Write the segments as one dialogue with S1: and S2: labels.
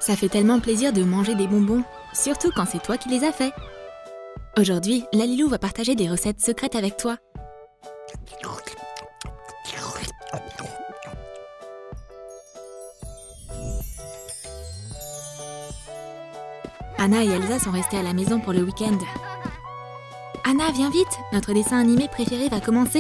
S1: Ça fait tellement plaisir de manger des bonbons, surtout quand c'est toi qui les as faits. Aujourd'hui, Lalilou va partager des recettes secrètes avec toi. Anna et Elsa sont restées à la maison pour le week-end. Anna, viens vite, notre dessin animé préféré va commencer.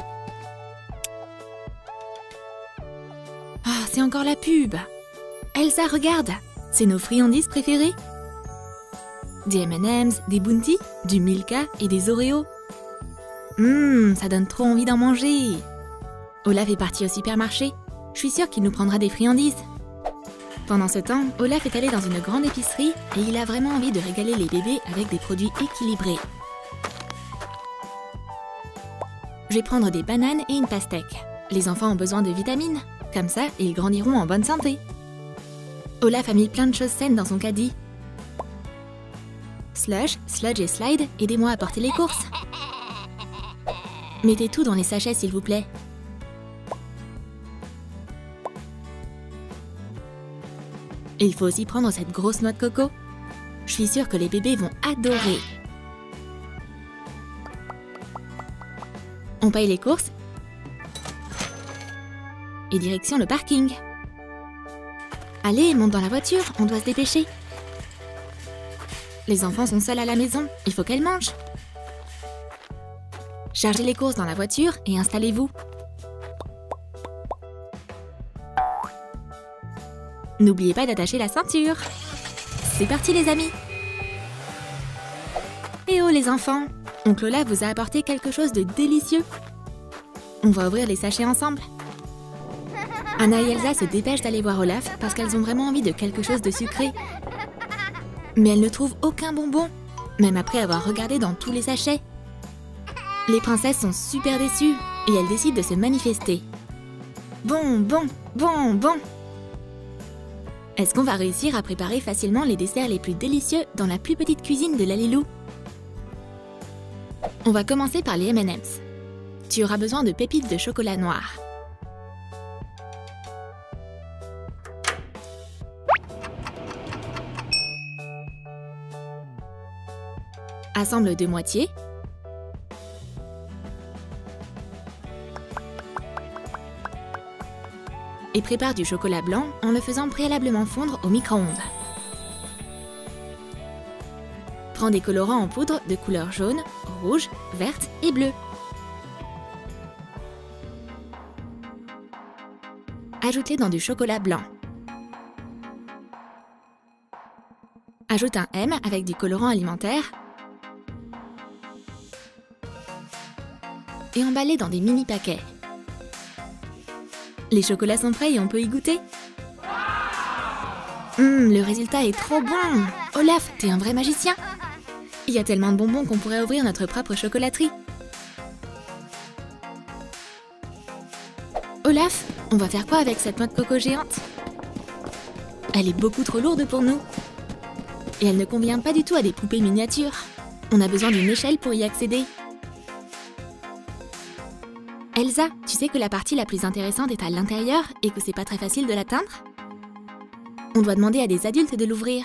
S1: Ah, c'est encore la pub. Elsa, regarde, c'est nos friandises préférées. Des M&M's, des Bounty, du Milka et des Oreos. Ça donne trop envie d'en manger. Olaf est parti au supermarché. Je suis sûre qu'il nous prendra des friandises. Pendant ce temps, Olaf est allé dans une grande épicerie et il a vraiment envie de régaler les bébés avec des produits équilibrés. Je vais prendre des bananes et une pastèque. Les enfants ont besoin de vitamines. Comme ça, ils grandiront en bonne santé. Olaf a mis plein de choses saines dans son caddie. Slush, Sludge et Slide, aidez-moi à porter les courses. Mettez tout dans les sachets, s'il vous plaît. Il faut aussi prendre cette grosse noix de coco. Je suis sûre que les bébés vont adorer. On paye les courses. Et direction le parking. Allez, monte dans la voiture, on doit se dépêcher. Les enfants sont seuls à la maison, il faut qu'elles mangent. Chargez les courses dans la voiture et installez-vous. N'oubliez pas d'attacher la ceinture. C'est parti les amis. Eh oh les enfants, oncle Olaf vous a apporté quelque chose de délicieux. On va ouvrir les sachets ensemble. Anna et Elsa se dépêchent d'aller voir Olaf parce qu'elles ont vraiment envie de quelque chose de sucré. Mais elles ne trouvent aucun bonbon, même après avoir regardé dans tous les sachets. Les princesses sont super déçues et elles décident de se manifester. Bonbon, bonbon. Est-ce qu'on va réussir à préparer facilement les desserts les plus délicieux dans la plus petite cuisine de Lalilou? On va commencer par les M&M's. Tu auras besoin de pépites de chocolat noir. Assemble deux moitiés. Et prépare du chocolat blanc en le faisant préalablement fondre au micro-ondes. Prends des colorants en poudre de couleur jaune, rouge, verte et bleue. Ajoute-les dans du chocolat blanc. Ajoute un M avec du colorant alimentaire et emballe-les dans des mini paquets. Les chocolats sont prêts et on peut y goûter. Le résultat est trop bon. Olaf, t'es un vrai magicien. Il y a tellement de bonbons qu'on pourrait ouvrir notre propre chocolaterie. Olaf, on va faire quoi avec cette noix de coco géante? Elle est beaucoup trop lourde pour nous. Et elle ne convient pas du tout à des poupées miniatures. On a besoin d'une échelle pour y accéder. Elsa, tu sais que la partie la plus intéressante est à l'intérieur et que c'est pas très facile de l'atteindre? On doit demander à des adultes de l'ouvrir.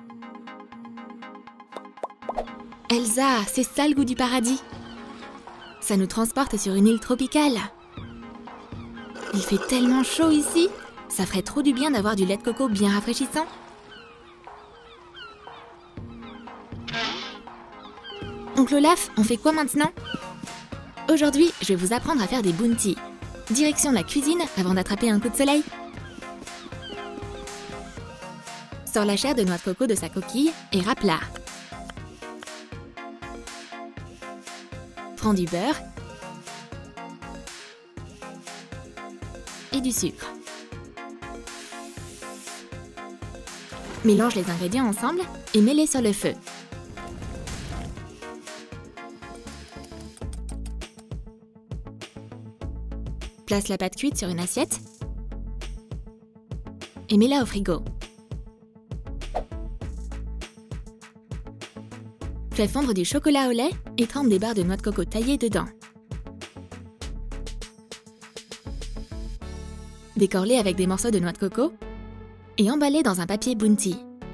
S1: Elsa, c'est ça le goût du paradis. Ça nous transporte sur une île tropicale. Il fait tellement chaud ici, ça ferait trop du bien d'avoir du lait de coco bien rafraîchissant. Oncle Olaf, on fait quoi maintenant? Aujourd'hui, je vais vous apprendre à faire des bounty. Direction la cuisine avant d'attraper un coup de soleil. Sors la chair de noix de coco de sa coquille et râpe-la. Prends du beurre et du sucre. Mélange les ingrédients ensemble et mets-les sur le feu. Place la pâte cuite sur une assiette et mets-la au frigo. Fais fondre du chocolat au lait et trempe des barres de noix de coco taillées dedans. Décore-les avec des morceaux de noix de coco et emballés dans un papier Bounty.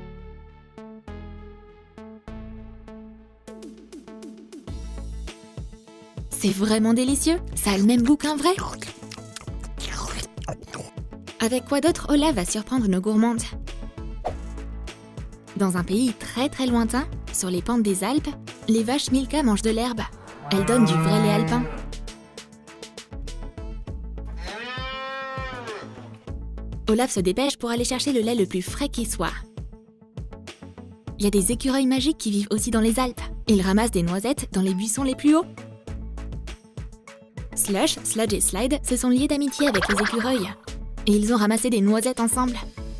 S1: C'est vraiment délicieux, ça a le même goût qu'un vrai. Avec quoi d'autre Olaf va surprendre nos gourmandes? Dans un pays très très lointain, sur les pentes des Alpes, les vaches Milka mangent de l'herbe. Elles donnent du vrai lait alpin. Olaf se dépêche pour aller chercher le lait le plus frais qui soit. Il y a des écureuils magiques qui vivent aussi dans les Alpes. Ils ramassent des noisettes dans les buissons les plus hauts. Slush, Sludge et Slide se sont liés d'amitié avec les écureuils. Et ils ont ramassé des noisettes ensemble.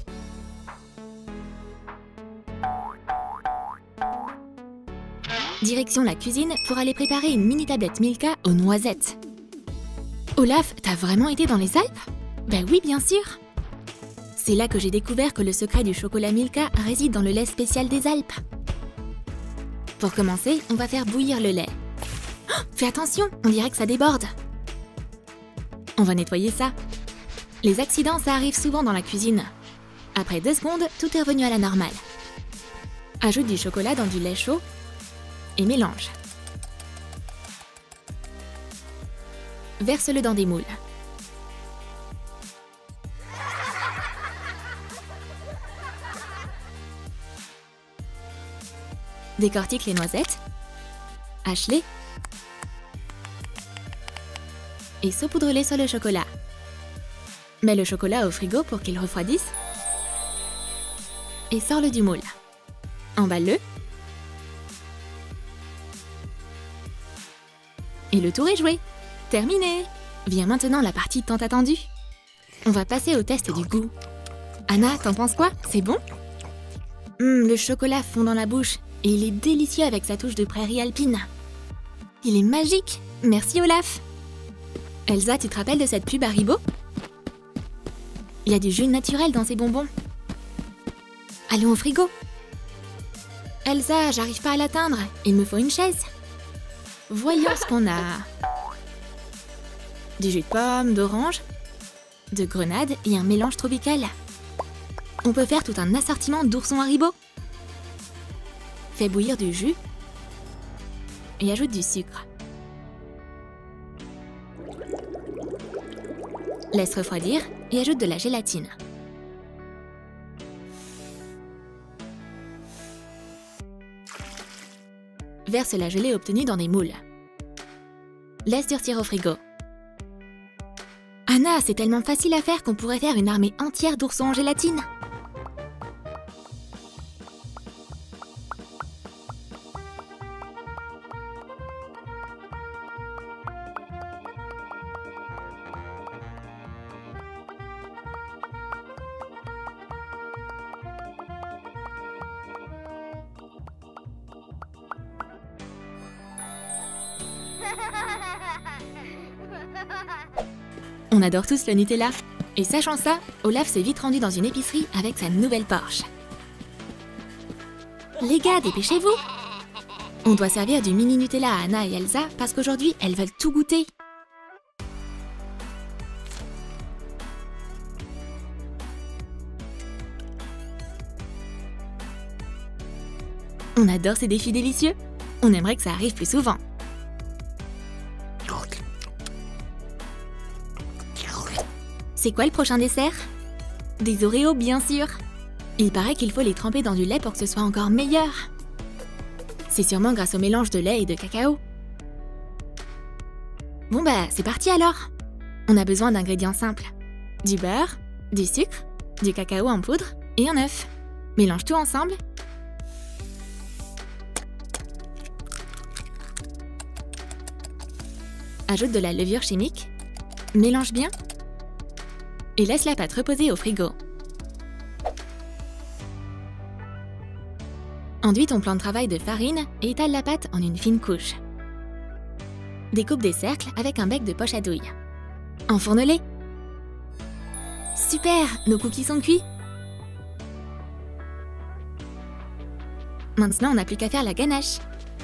S1: Direction la cuisine pour aller préparer une mini tablette Milka aux noisettes. Olaf, t'as vraiment été dans les Alpes? Ben oui, bien sûr. C'est là que j'ai découvert que le secret du chocolat Milka réside dans le lait spécial des Alpes. Pour commencer, on va faire bouillir le lait. Oh, fais attention, on dirait que ça déborde. On va nettoyer ça. Les accidents, ça arrive souvent dans la cuisine. Après 2 secondes, tout est revenu à la normale. Ajoute du chocolat dans du lait chaud et mélange. Verse-le dans des moules. Décortique les noisettes, hache-les et saupoudre-les sur le chocolat. Mets le chocolat au frigo pour qu'il refroidisse et sors-le du moule. Emballe-le et le tour est joué. Terminé! Vient maintenant la partie tant attendue. On va passer au test du goût. Anna, t'en penses quoi? C'est bon? Le chocolat fond dans la bouche et il est délicieux avec sa touche de prairie alpine. Il est magique! Merci Olaf! Elsa, tu te rappelles de cette pub Haribo? Il y a du jus naturel dans ces bonbons. Allons au frigo. Elsa, j'arrive pas à l'atteindre. Il me faut une chaise. Voyons ce qu'on a. Du jus de pomme, d'orange, de grenade et un mélange tropical. On peut faire tout un assortiment d'oursons Haribo. Fais bouillir du jus et ajoute du sucre. Laisse refroidir et ajoute de la gélatine. Verse la gelée obtenue dans des moules. Laisse durcir au frigo. Anna, c'est tellement facile à faire qu'on pourrait faire une armée entière d'oursons en gélatine. On adore tous le Nutella. Et sachant ça, Olaf s'est vite rendu dans une épicerie avec sa nouvelle Porsche. Les gars, dépêchez-vous! On doit servir du mini Nutella à Anna et Elsa parce qu'aujourd'hui, elles veulent tout goûter. On adore ces défis délicieux. On aimerait que ça arrive plus souvent. C'est quoi le prochain dessert? Des Oreos, bien sûr. Il paraît qu'il faut les tremper dans du lait pour que ce soit encore meilleur. C'est sûrement grâce au mélange de lait et de cacao. Bon bah, c'est parti alors. On a besoin d'ingrédients simples. Du beurre, du sucre, du cacao en poudre et un œuf. Mélange tout ensemble. Ajoute de la levure chimique. Mélange bien. Et laisse la pâte reposer au frigo. Enduis ton plan de travail de farine et étale la pâte en une fine couche. Découpe des cercles avec un bec de poche à douille. Enfourne-les. Super, nos cookies sont cuits. Maintenant, on n'a plus qu'à faire la ganache.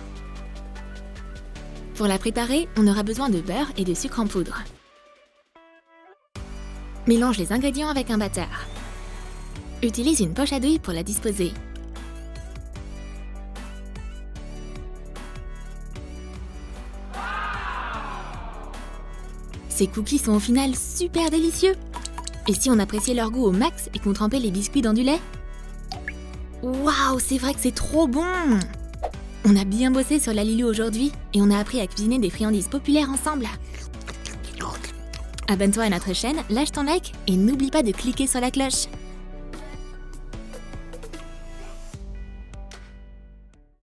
S1: Pour la préparer, on aura besoin de beurre et de sucre en poudre. Mélange les ingrédients avec un batteur. Utilise une poche à douille pour la disposer. Ces cookies sont au final super délicieux. Et si on appréciait leur goût au max et qu'on trempait les biscuits dans du lait? Waouh, c'est vrai que c'est trop bon! On a bien bossé sur la Lilou aujourd'hui et on a appris à cuisiner des friandises populaires ensemble. Abonne-toi à notre chaîne, lâche ton like et n'oublie pas de cliquer sur la cloche.